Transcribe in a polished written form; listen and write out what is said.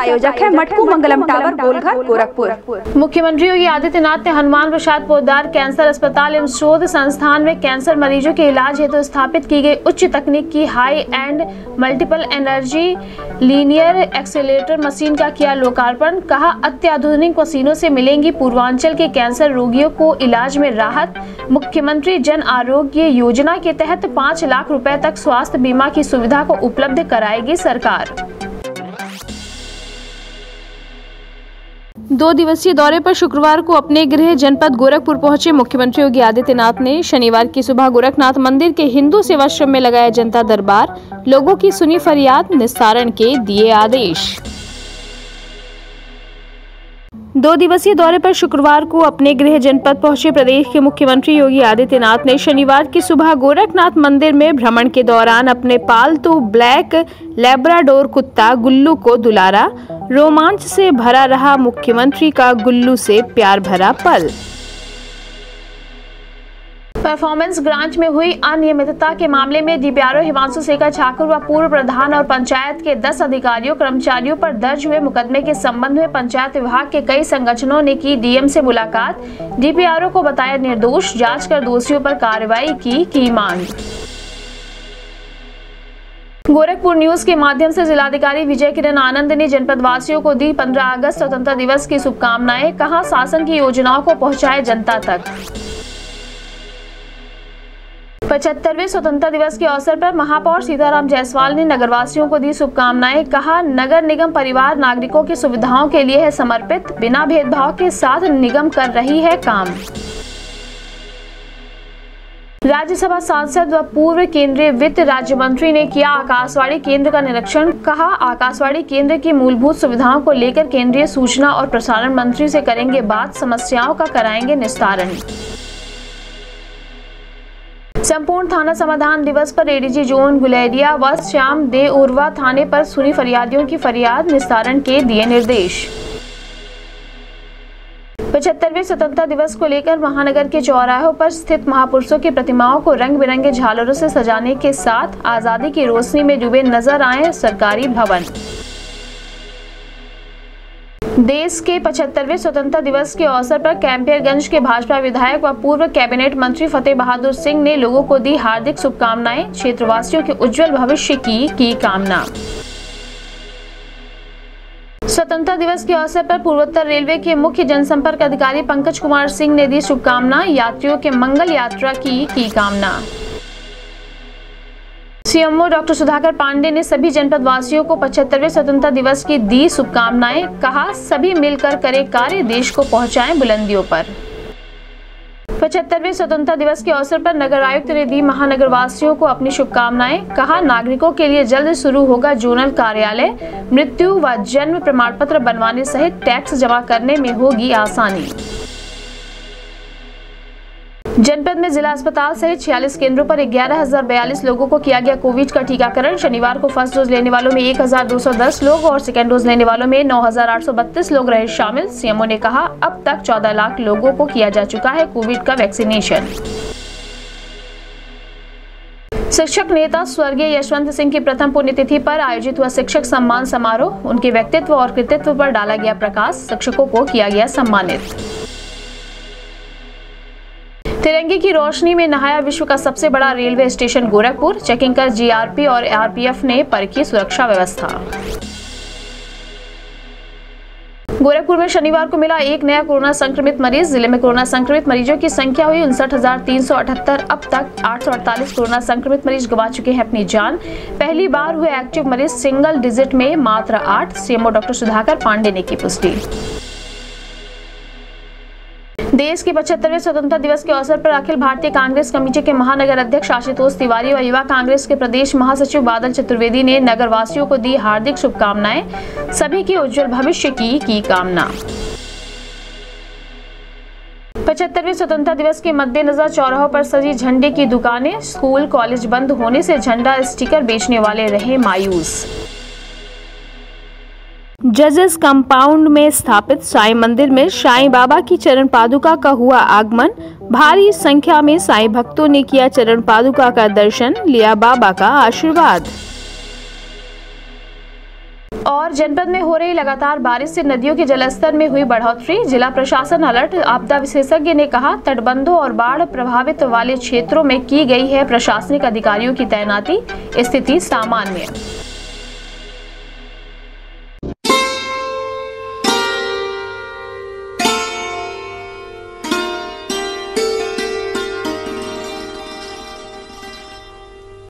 आयोजक है मटकू मंगलम टावर, गोलघर, गोरखपुर। मुख्यमंत्री योगी आदित्यनाथ ने हनुमान प्रसाद पोद्दार कैंसर अस्पताल एवं शोध संस्थान में कैंसर मरीजों के इलाज हेतु स्थापित की गई उच्च तकनीक की high end multiple energy linear accelerator machine का किया लोकार्पण। कहा, अत्याधुनिक मशीनों से मिलेंगी पूर्वांचल के कैंसर रोगियों को इलाज में राहत। मुख्यमंत्री जन आरोग्य योजना के तहत 5 लाख रुपए तक स्वास्थ्य बीमा की सुविधा को उपलब्ध कराएगी सरकार। 2 दिवसीय दौरे पर शुक्रवार को अपने गृह जनपद गोरखपुर पहुंचे मुख्यमंत्री योगी आदित्यनाथ ने शनिवार की सुबह गोरखनाथ मंदिर के हिंदू सेवाश्रम में लगाया जनता दरबार, लोगों की सुनी फरियाद, निस्तारण के दिए आदेश। 2 दिवसीय दौरे पर शुक्रवार को अपने गृह जनपद पहुंचे प्रदेश के मुख्यमंत्री योगी आदित्यनाथ ने शनिवार की सुबह गोरखनाथ मंदिर में भ्रमण के दौरान अपने पालतू ब्लैक लैब्राडोर कुत्ता गुल्लू को दुलारा। रोमांच से भरा रहा मुख्यमंत्री का गुल्लू से प्यार भरा पल। परफॉर्मेंस ग्रांट में हुई अनियमितता के मामले में डीपीआरओ हिमांशु शेखर ठाकुर व पूर्व प्रधान और पंचायत के 10 अधिकारियों कर्मचारियों पर दर्ज हुए मुकदमे के संबंध में पंचायत विभाग के कई संगठनों ने की डीएम से मुलाकात। डीपीआरओ को बताया निर्दोष, जांच कर दोषियों पर कार्रवाई की मांग। गोरखपुर न्यूज के माध्यम से जिलाधिकारी विजय किरण आनंद ने जनपद वासियों को दी 15 अगस्त स्वतंत्रता दिवस की शुभकामनाएं। कहा, शासन की योजनाओं को पहुंचाए जनता तक। 75वें स्वतंत्रता दिवस के अवसर पर महापौर सीताराम जायसवाल ने नगरवासियों को दी शुभकामनाएं। कहा, नगर निगम परिवार नागरिकों की सुविधाओं के लिए है समर्पित, बिना भेदभाव के साथ निगम कर रही है काम। राज्यसभा सांसद व पूर्व केंद्रीय वित्त राज्य मंत्री ने किया आकाशवाणी केंद्र का निरीक्षण। कहा, आकाशवाणी केंद्र की मूलभूत सुविधाओं को लेकर केंद्रीय सूचना और प्रसारण मंत्री से करेंगे बात, समस्याओं का कराएंगे निस्तारण। संपूर्ण थाना समाधान दिवस पर एडीजी जोन गुलेरिया व श्याम दे उर्वा थाने पर सुनी फरियादियों की फरियाद, निस्तारण के दिए निर्देश। 75वें स्वतंत्रता दिवस को लेकर महानगर के चौराहों पर स्थित महापुरुषों की प्रतिमाओं को रंग बिरंगे झालरों से सजाने के साथ आजादी की रोशनी में डूबे नजर आए सरकारी भवन। देश के 75वें स्वतंत्रता दिवस के अवसर पर कैंपियरगंज के भाजपा विधायक व पूर्व कैबिनेट मंत्री फतेह बहादुर सिंह ने लोगों को दी हार्दिक शुभकामनाएं। क्षेत्रवासियों के उज्जवल भविष्य की कामना। स्वतंत्रता दिवस के अवसर पर पूर्वोत्तर रेलवे के मुख्य जनसंपर्क अधिकारी पंकज कुमार सिंह ने दी शुभकामना। यात्रियों के मंगल यात्रा की कामना। सीएमओ डॉक्टर सुधाकर पांडे ने सभी जनपद वासियों को 75वें स्वतंत्रता दिवस की दी शुभकामनाएं। कहा, सभी मिलकर करें कार्य, देश को पहुंचाएं बुलंदियों पर। 75वें स्वतंत्रता दिवस के अवसर पर नगर आयुक्त ने दी महानगर वासियों को अपनी शुभकामनाएं। कहा, नागरिकों के लिए जल्द शुरू होगा जोनल कार्यालय, मृत्यु व जन्म प्रमाण पत्र बनवाने सहित टैक्स जमा करने में होगी आसानी। जनपद में जिला अस्पताल सहित 46 केंद्रों पर 11,042 लोगों को किया गया कोविड का टीकाकरण। शनिवार को फर्स्ट डोज लेने वालों में 1,210 लोग और सेकेंड डोज लेने वालों में 9,832 लोग रहे शामिल। सीएमओ ने कहा, अब तक 14 लाख लोगों को किया जा चुका है कोविड का वैक्सीनेशन। शिक्षक नेता स्वर्गीय यशवंत सिंह की प्रथम पुण्यतिथि पर आयोजित हुआ शिक्षक सम्मान समारोह। उनके व्यक्तित्व और कृतित्व पर डाला गया प्रकाश, शिक्षकों को किया गया सम्मानित। तिरंगे की रोशनी में नहाया विश्व का सबसे बड़ा रेलवे स्टेशन गोरखपुर। चेकिंग कर जीआरपी और आरपीएफ ने परखी सुरक्षा व्यवस्था। गोरखपुर में शनिवार को मिला एक नया कोरोना संक्रमित मरीज। जिले में कोरोना संक्रमित मरीजों की संख्या हुई 59,378। अब तक 848 कोरोना संक्रमित मरीज गंवा चुके हैं अपनी जान। पहली बार हुए एक्टिव मरीज सिंगल डिजिट में मात्र 8। सीएमओ डॉक्टर सुधाकर पांडे ने की पुष्टि। देश के 75वें स्वतंत्रता दिवस के अवसर पर अखिल भारतीय कांग्रेस कमेटी के महानगर अध्यक्ष आशुतोष तिवारी व युवा कांग्रेस के प्रदेश महासचिव बादल चतुर्वेदी ने नगर वासियों को दी हार्दिक शुभकामनाएं। सभी के उज्जवल भविष्य की कामना। 75वें स्वतंत्रता दिवस के मद्देनजर चौराहों पर सजी झंडे की दुकानें। स्कूल कॉलेज बंद होने से झंडा स्टिकर बेचने वाले रहे मायूस। जजेस कंपाउंड में स्थापित साईं मंदिर में साईं बाबा की चरण पादुका का हुआ आगमन। भारी संख्या में साईं भक्तों ने किया चरण पादुका का दर्शन, लिया बाबा का आशीर्वाद। और जनपद में हो रही लगातार बारिश से नदियों के जलस्तर में हुई बढ़ोतरी। जिला प्रशासन अलर्ट। आपदा विशेषज्ञ ने कहा तटबंधों और बाढ़ प्रभावित वाले क्षेत्रों में की गई है प्रशासनिक अधिकारियों की तैनाती, स्थिति सामान्य।